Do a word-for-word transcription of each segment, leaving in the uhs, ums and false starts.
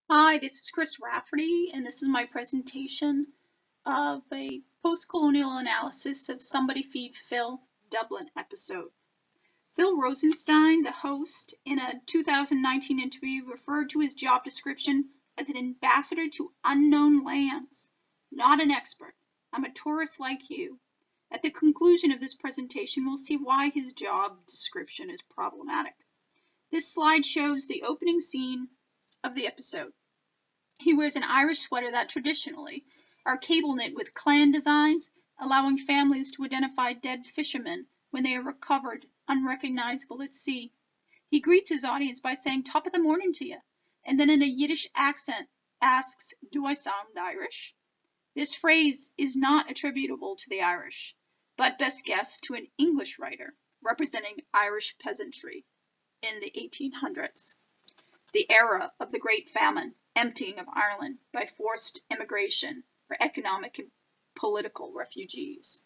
Hi, this is Chris Rafferty, and this is my presentation of a post-colonial analysis of Somebody Feed Phil Dublin episode. Phil Rosenstein, the host, in a two thousand nineteen interview, referred to his job description as an ambassador to unknown lands. Not an expert. I'm a tourist like you. At the conclusion of this presentation, we'll see why his job description is problematic. This slide shows the opening scene of the episode. He wears an Irish sweater that traditionally are cable knit with clan designs, allowing families to identify dead fishermen when they are recovered unrecognizable at sea. He greets his audience by saying "top of the morning to you," and then in a Yiddish accent asks, "Do I sound Irish?" This phrase is not attributable to the Irish, but best guessed to an English writer representing Irish peasantry in the eighteen hundreds. The era of the Great Famine, emptying of Ireland by forced immigration for economic and political refugees.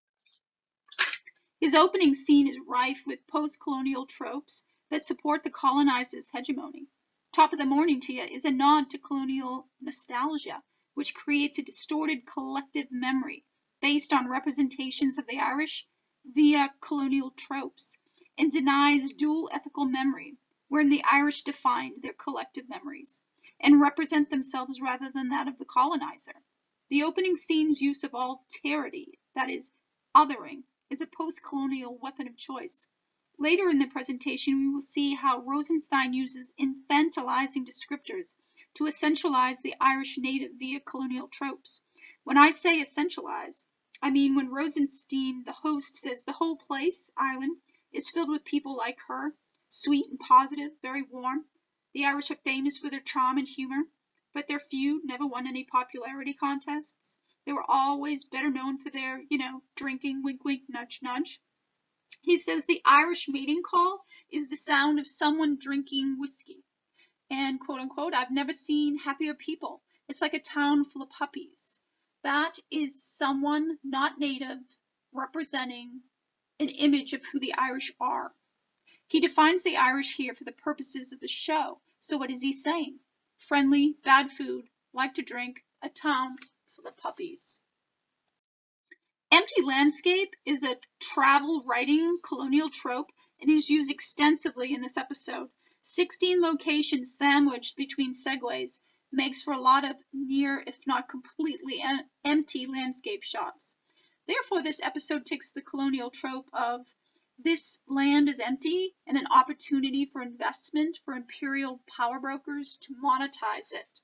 His opening scene is rife with post-colonial tropes that support the colonizers' hegemony. "Top of the morning to you" is a nod to colonial nostalgia, which creates a distorted collective memory based on representations of the Irish via colonial tropes, and denies dual ethical memory, wherein the Irish define their collective memories and represent themselves rather than that of the colonizer. The opening scene's use of alterity, that is, othering, is a post-colonial weapon of choice. Later in the presentation, we will see how Rosenstein uses infantilizing descriptors to essentialize the Irish native via colonial tropes. When I say essentialize, I mean when Rosenstein, the host, says the whole place, Ireland, is filled with people like her, sweet and positive, very warm. The Irish are famous for their charm and humor, but their feud never won any popularity contests. They were always better known for their, you know, drinking, wink, wink, nudge, nudge. He says the Irish mating call is the sound of someone drinking whiskey. And, quote unquote, "I've never seen happier people. It's like a town full of puppies." That is someone not native representing an image of who the Irish are. He defines the Irish here for the purposes of the show. So what is he saying? Friendly, bad food, like to drink, a town full of puppies. Empty landscape is a travel writing colonial trope and is used extensively in this episode. sixteen locations sandwiched between segues makes for a lot of near, if not completely, empty landscape shots. Therefore, this episode takes the colonial trope of this land is empty and an opportunity for investment for imperial power brokers to monetize it.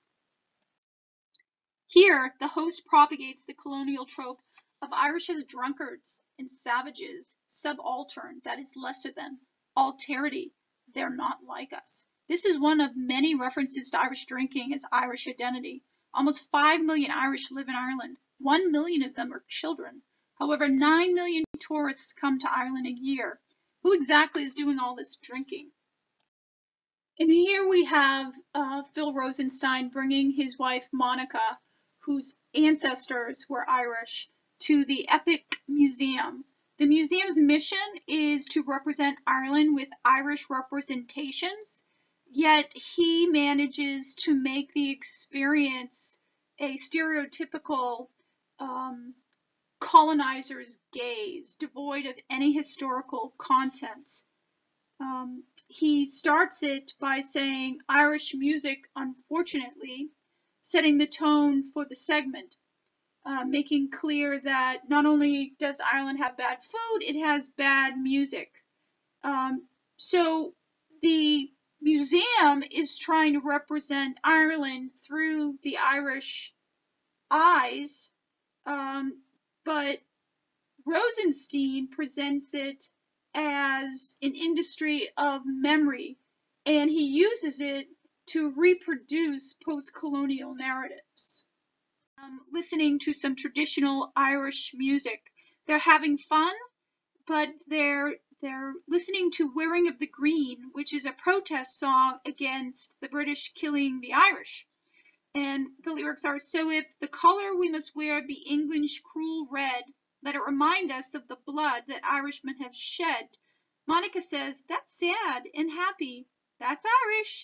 Here, the host propagates the colonial trope of Irish as drunkards and savages, subaltern, that is lesser than, alterity, they're not like us. This is one of many references to Irish drinking as Irish identity. Almost five million Irish live in Ireland. One million of them are children. However, nine million tourists come to Ireland a year. Who exactly is doing all this drinking? And here we have uh, Phil Rosenstein bringing his wife Monica, whose ancestors were Irish, to the Epic Museum. The museum's mission is to represent Ireland with Irish representations, yet he manages to make the experience a stereotypical um, colonizer's gaze, devoid of any historical content. Um, he starts it by saying Irish music, unfortunately, setting the tone for the segment, uh, making clear that not only does Ireland have bad food, it has bad music. Um, so the museum is trying to represent Ireland through the Irish eyes, um, but Rosenstein presents it as an industry of memory, and he uses it to reproduce post-colonial narratives. Um, listening to some traditional Irish music. They're having fun, but they're they're listening to "Wearing of the Green," which is a protest song against the British killing the Irish. And the lyrics are, "So if the color we must wear be England's cruel red, let it remind us of the blood that Irishmen have shed." Monica says, "That's sad and happy. That's Irish."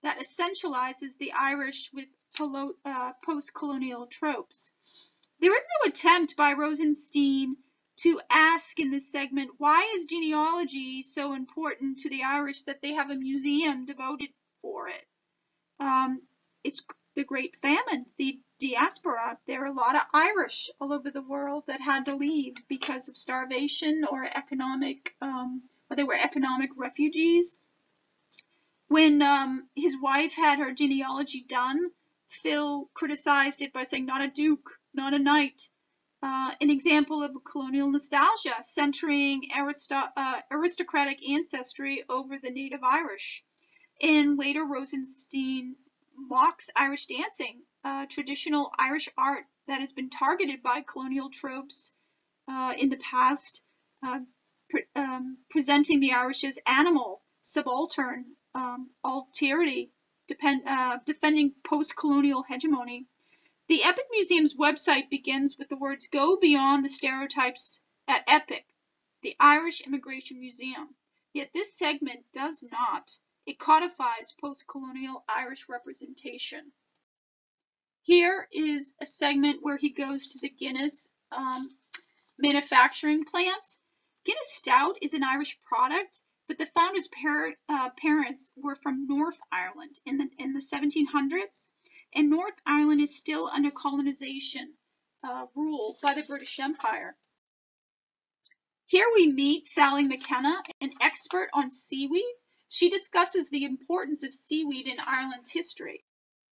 that essentializes the Irish with polo, uh, post-colonial tropes. There is no attempt by Rosenstein to ask in this segment, why is genealogy so important to the Irish that they have a museum devoted for it? Um, it's the Great Famine, the diaspora. There are a lot of Irish all over the world that had to leave because of starvation or economic, um, or they were economic refugees. When um, his wife had her genealogy done, Phil criticized it by saying, not a duke, not a knight. Uh, an example of colonial nostalgia, centering aristo- uh, aristocratic ancestry over the native Irish. And later, Rosenstein mocks Irish dancing, uh, traditional Irish art that has been targeted by colonial tropes uh, in the past, uh, pre- um, presenting the Irish as animal, subaltern, um, alterity, depend, uh, defending post-colonial hegemony. The Epic Museum's website begins with the words, "Go beyond the stereotypes at Epic, the Irish Immigration Museum." Yet this segment does not. It codifies post-colonial Irish representation. Here is a segment where he goes to the Guinness um, manufacturing plant. Guinness Stout is an Irish product, but the founder's par uh, parents were from North Ireland in the, in the seventeen hundreds, and North Ireland is still under colonization uh, rule by the British Empire. Here we meet Sally McKenna, an expert on seaweed. She discusses the importance of seaweed in Ireland's history.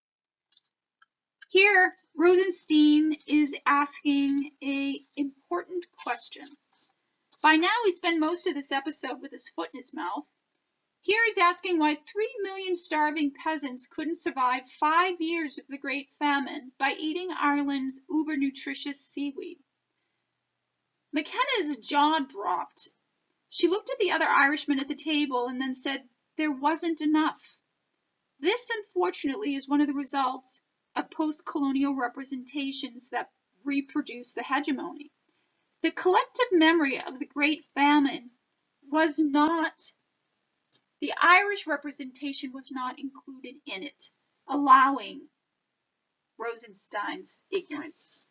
Here, Rosenstein is asking an important question. By now, we spend most of this episode with his foot in his mouth. Here he's asking why three million starving peasants couldn't survive five years of the Great Famine by eating Ireland's uber-nutritious seaweed. McKenna's jaw dropped. She looked at the other Irishmen at the table and then said, there wasn't enough. This, unfortunately, is one of the results of post-colonial representations that reproduce the hegemony. The collective memory of the Great Famine was not, the Irish representation was not included in it, allowing Rosenstein's ignorance.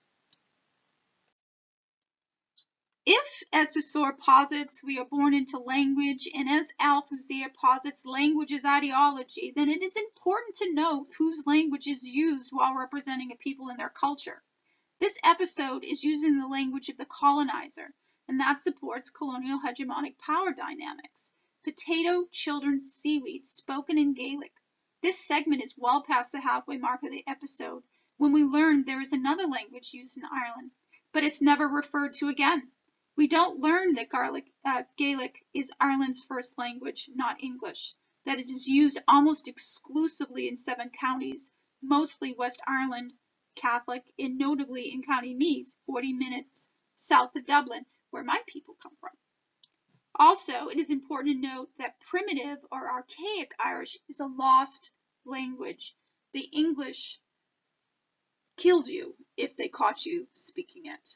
If, as Saussure posits, we are born into language, and as Althusser posits, language is ideology, then it is important to note whose language is used while representing a people and their culture. This episode is using the language of the colonizer, and that supports colonial hegemonic power dynamics. Potato, children, seaweed, spoken in Gaelic. This segment is well past the halfway mark of the episode when we learn there is another language used in Ireland, but it's never referred to again. We don't learn that Gaelic, uh, Gaelic is Ireland's first language, not English, that it is used almost exclusively in seven counties, mostly West Ireland Catholic, and notably in County Meath, forty minutes south of Dublin, where my people come from. Also, it is important to note that primitive or archaic Irish is a lost language. The English killed you if they caught you speaking it.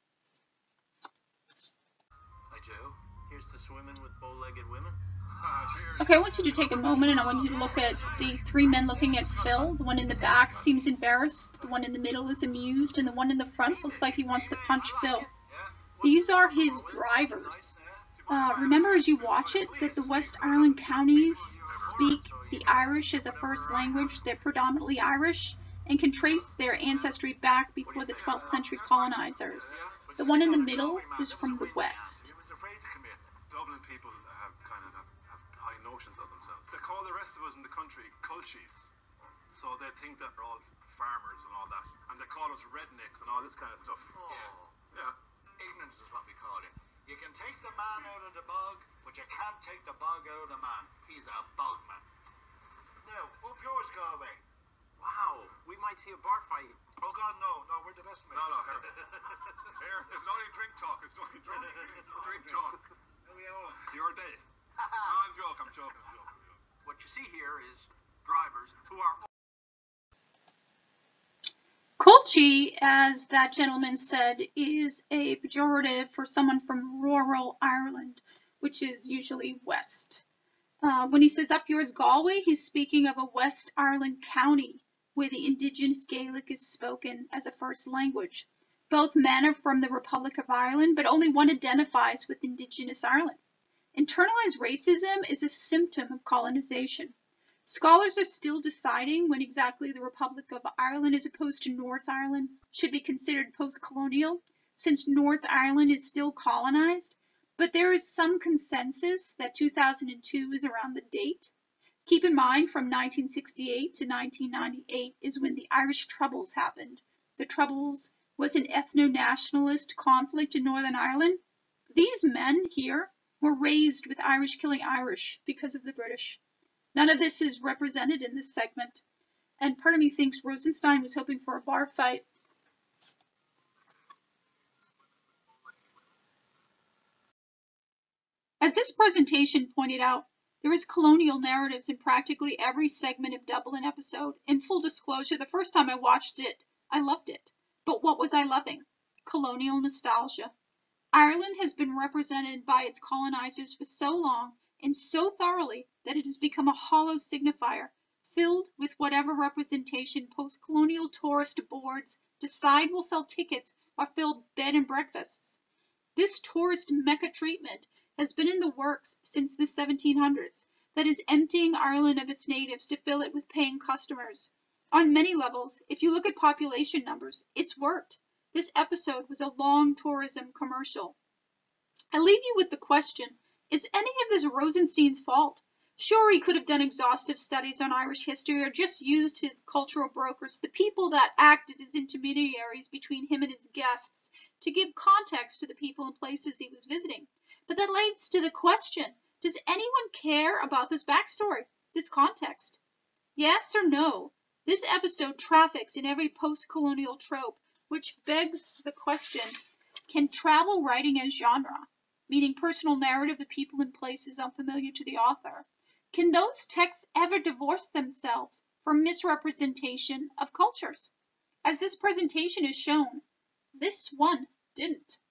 I do. Here's to swimming with bow-legged women. Okay, I want you to take a moment and I want you to look at the three men looking at Phil. The one in the back seems embarrassed, the one in the middle is amused, and the one in the front looks like he wants to punch Phil. These are his drivers. Uh, remember as you watch it that the West Ireland counties speak the Irish as a first language. They're predominantly Irish and can trace their ancestry back before the twelfth century colonizers. The one in the middle is from the West. Dublin people have kind of have, have high notions of themselves. They call the rest of us in the country culchies, so they think that we're all farmers and all that, and they call us rednecks and all this kind of stuff. Oh. Yeah, yeah. Ignorance is what we call it. You can take the man out of the bog, but you can't take the bog out of the man. He's a bogman. Now, up yours, Galway. Wow, we might see a bar fight. Oh God, no, no, we're the best mates. No, no, here. Here, it's not only drink talk, it's not only drink, drink talk. We all. You're dead. No, I'm joking, I'm joking, I'm joking. What you see here is drivers who are... Culchi, as that gentleman said, is a pejorative for someone from rural Ireland, which is usually west. Uh, when he says up yours Galway, he's speaking of a West Ireland county where the indigenous Gaelic is spoken as a first language. Both men are from the Republic of Ireland, but only one identifies with indigenous Ireland. Internalized racism is a symptom of colonization. Scholars are still deciding when exactly the Republic of Ireland as opposed to North Ireland should be considered post-colonial, since North Ireland is still colonized, but there is some consensus that two thousand two is around the date. Keep in mind, from nineteen sixty-eight to nineteen ninety-eight is when the Irish Troubles happened. The Troubles was an ethno-nationalist conflict in Northern Ireland. These men here were raised with Irish killing Irish because of the British. None of this is represented in this segment, and part of me thinks Rosenstein was hoping for a bar fight. As this presentation pointed out, there is colonial narratives in practically every segment of Dublin episode. In full disclosure, the first time I watched it, I loved it. But what was I loving? Colonial nostalgia. Ireland has been represented by its colonizers for so long and so thoroughly that it has become a hollow signifier, filled with whatever representation post-colonial tourist boards decide will sell tickets or fill bed and breakfasts. This tourist Mecca treatment has been in the works since the seventeen hundreds, that is emptying Ireland of its natives to fill it with paying customers. On many levels, if you look at population numbers, it's worked. This episode was a long tourism commercial. I leave you with the question, is any of this Rosenstein's fault? Sure, he could have done exhaustive studies on Irish history or just used his cultural brokers, the people that acted as intermediaries between him and his guests, to give context to the people and places he was visiting. But that leads to the question, does anyone care about this backstory, this context? Yes or no? This episode traffics in every post-colonial trope, which begs the question, can travel writing as genre, meaning personal narrative of people and places unfamiliar to the author, can those texts ever divorce themselves from misrepresentation of cultures? As this presentation has shown, this one didn't.